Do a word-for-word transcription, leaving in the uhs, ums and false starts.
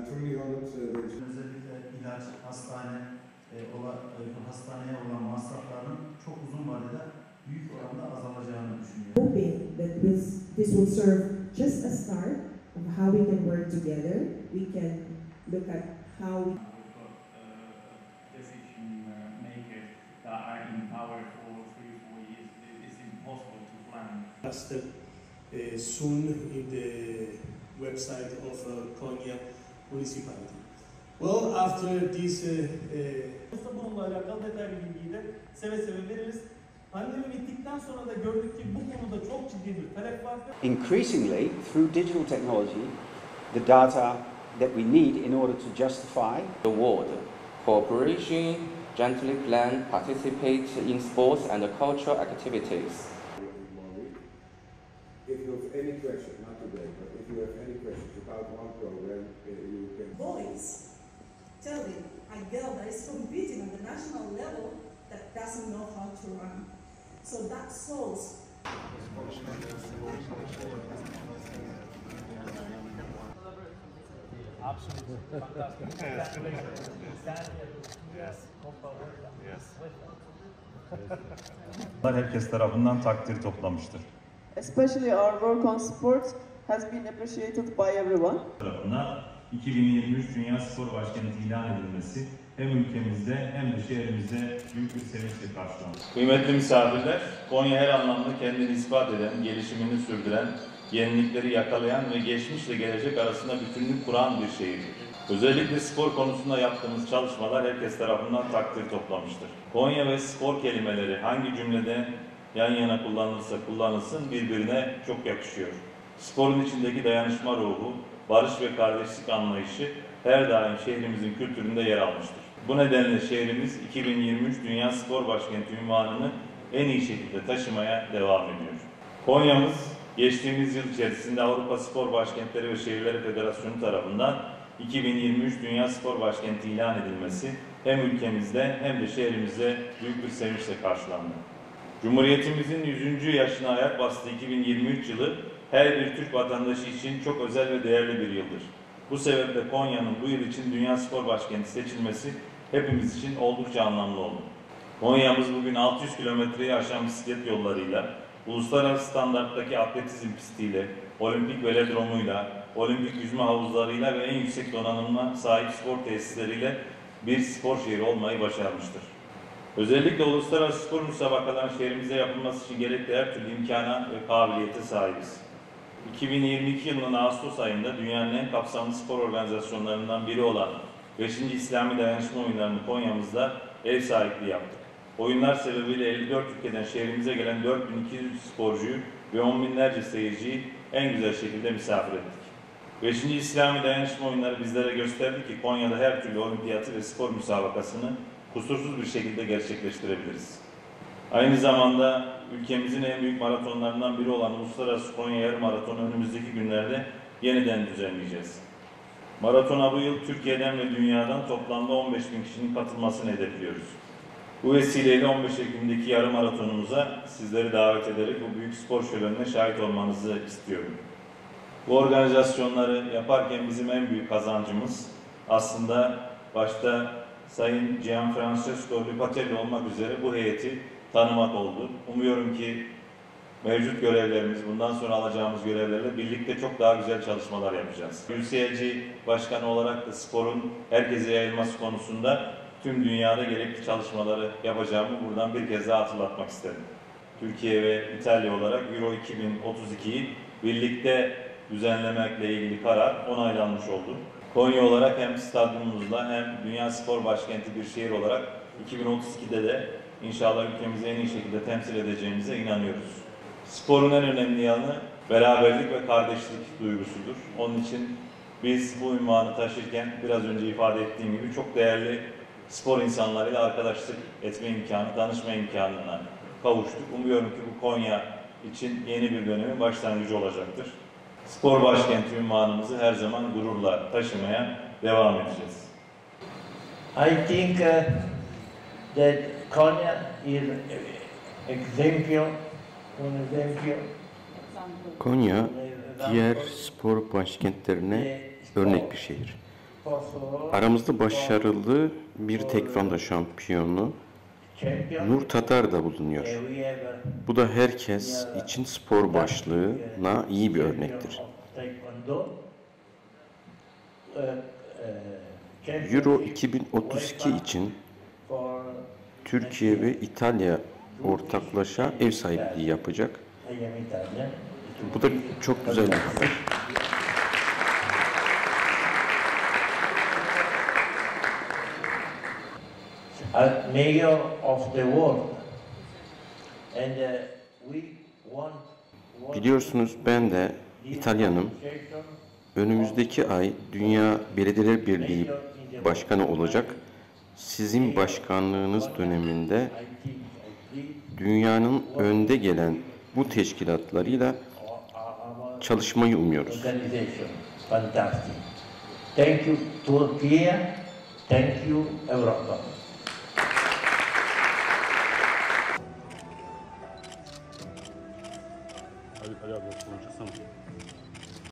truly honored that özellikle ilaç, hastane, e, ola, e, hastaneye olan masrafların çok uzun vadede büyük oranda azalacağını düşünüyorum. Hoping that this, this will serve just a start of how we can work together. We can look at how we decision makers that are in power for three, four years. It's impossible to plan. Step uh, soon in the website of uh, Konya municipality. Well, after this uh, uh, bununla alakalı detaylı bilgiyi de seve seve veririz. Pandemi bittikten sonra da gördük ki bu konuda çok ciddi bir talep var. Increasingly, through digital technology, the data that we need in order to justify the world. Cooperation, jointly plan, participate in sports and cultural activities. if you have any question, not today, but if you have any questions about one program, uh, you can... Boys, tell me, a girl that is competing at the national level that doesn't know how to run. So that shows. Absolutely. Fantastic. Yes. Yes. Herkes tarafından takdir toplamıştır. Especially our work on sports has been appreciated by everyone. Tarafından iki bin yirmi üç Dünya Spor Başkenti ilan edilmesi hem ülkemizde hem de şehrimizde büyük bir sevinçle karşılandı. Kıymetli misafirler, Konya her anlamda kendini ispat eden, gelişimini sürdüren, yenilikleri yakalayan ve geçmişle gelecek arasında bütünlük kuran bir şehirdir. Özellikle spor konusunda yaptığımız çalışmalar herkes tarafından takdir toplamıştır. Konya ve spor kelimeleri hangi cümlede yan yana kullanılırsa kullanılsın birbirine çok yakışıyor. Sporun içindeki dayanışma ruhu, barış ve kardeşlik anlayışı her daim şehrimizin kültüründe yer almıştır. Bu nedenle şehrimiz iki bin yirmi üç Dünya Spor Başkenti unvanını en iyi şekilde taşımaya devam ediyor. Konya'mız geçtiğimiz yıl içerisinde Avrupa Spor Başkentleri ve Şehirleri Federasyonu tarafından iki bin yirmi üç Dünya Spor Başkenti ilan edilmesi hem ülkemizde hem de şehrimizde büyük bir sevinçle karşılandı. Cumhuriyetimizin yüzüncü yaşına ayak bastığı iki bin yirmi üç yılı her bir Türk vatandaşı için çok özel ve değerli bir yıldır. Bu sebeple Konya'nın bu yıl için Dünya Spor Başkenti seçilmesi hepimiz için oldukça anlamlı oldu. Konya'mız bugün altı yüz kilometreyi aşan bisiklet yollarıyla, uluslararası standarttaki atletizm pistiyle, olimpik velodromuyla, olimpik yüzme havuzlarıyla ve en yüksek donanımla sahip spor tesisleriyle bir spor şehri olmayı başarmıştır. Özellikle uluslararası spor müsabakaların şehrimizde yapılması için gerekli her türlü imkana ve kabiliyete sahibiz. iki bin yirmi iki yılının Ağustos ayında dünyanın en kapsamlı spor organizasyonlarından biri olan beşinci İslami Dayanışma Oyunları'nı Konya'mızda ev sahipliği yaptık. Oyunlar sebebiyle elli dört ülkeden şehrimize gelen dört bin iki yüz sporcuyu ve on binlerce seyirciyi en güzel şekilde misafir ettik. beşinci İslami Dayanışma Oyunları bizlere gösterdi ki Konya'da her türlü olimpiyatı ve spor müsabakasını kusursuz bir şekilde gerçekleştirebiliriz. Aynı zamanda ülkemizin en büyük maratonlarından biri olan Uluslararası Konya Yarım Maratonu önümüzdeki günlerde yeniden düzenleyeceğiz. Maratona bu yıl Türkiye'den ve dünyadan toplamda on beş bin kişinin katılmasını hedefliyoruz. Bu vesileyle on beş Ekim'deki yarım maratonumuza sizleri davet ederek bu büyük spor şölenine şahit olmanızı istiyorum. Bu organizasyonları yaparken bizim en büyük kazancımız aslında başta Sayın Gianfrancesco Lupatelli olmak üzere bu heyeti tanımak oldu. Umuyorum ki mevcut görevlerimiz, bundan sonra alacağımız görevlerle birlikte çok daha güzel çalışmalar yapacağız. U C L G Başkanı olarak da sporun herkese yayılması konusunda tüm dünyada gerekli çalışmaları yapacağımı buradan bir kez daha hatırlatmak isterim. Türkiye ve İtalya olarak Euro iki bin otuz iki'yi birlikte düzenlemekle ilgili karar onaylanmış oldu. Konya olarak hem stadyumumuzla hem Dünya Spor Başkenti bir şehir olarak iki bin otuz iki'de de inşallah ülkemizi en iyi şekilde temsil edeceğimize inanıyoruz. Sporun en önemli yanı beraberlik ve kardeşlik duygusudur. Onun için biz bu unvanı taşırken biraz önce ifade ettiğim gibi çok değerli spor insanlarıyla arkadaşlık etme imkanı, danışma imkanına kavuştuk. Umuyorum ki bu Konya için yeni bir dönemin başlangıcı olacaktır. Spor başkenti unvanımızı her zaman gururla taşımaya devam edeceğiz. I think uh, that Konya is exemplo, un exemplo. Konya diğer spor başkentlerine örnek bir şehir. Kosovo, Aramızda başarılı bir tekvando şampiyonu Nur Tatar da bulunuyor. Bu da herkes için spor başlığına iyi bir örnektir. Euro iki bin otuz iki için Türkiye ve İtalya ortaklaşa ev sahipliği yapacak. Bu da çok güzel bir haber. as mayor of the world, and uh, we want. Biliyorsunuz ben de İtalyanım. Önümüzdeki ay Dünya Belediyeler Birliği Başkanı olacak. Sizin başkanlığınız döneminde dünyanın önde gelen bu teşkilatlarıyla çalışmayı umuyoruz. Fantastic. Thank you Turkey. Thank you Europa. Ali, Ali abi konuşacağız ama.